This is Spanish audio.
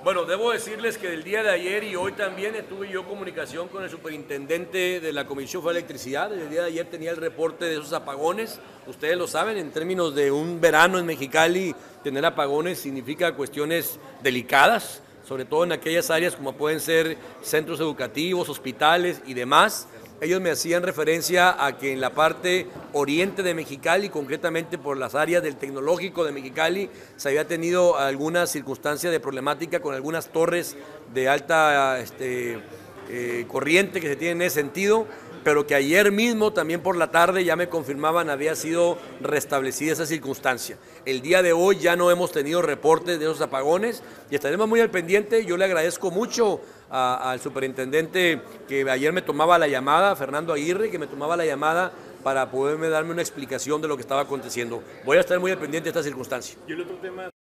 Bueno, debo decirles que el día de ayer y hoy también tuve yo comunicación con el superintendente de la Comisión Federal de Electricidad. El día de ayer tenía el reporte de esos apagones. Ustedes lo saben, en términos de un verano en Mexicali, tener apagones significa cuestiones delicadas, sobre todo en aquellas áreas como pueden ser centros educativos, hospitales y demás. Ellos me hacían referencia a que en la parte oriente de Mexicali, concretamente por las áreas del tecnológico de Mexicali, se había tenido alguna circunstancia de problemática con algunas torres de alta corriente que se tienen en ese sentido, pero que ayer mismo, también por la tarde, ya me confirmaban había sido restablecida esa circunstancia. El día de hoy ya no hemos tenido reportes de esos apagones y estaremos muy al pendiente. Yo le agradezco mucho al superintendente que ayer me tomaba la llamada, Fernando Aguirre, que me tomaba la llamada para poderme darme una explicación de lo que estaba aconteciendo. Voy a estar muy al pendiente de esta circunstancia. Y el otro tema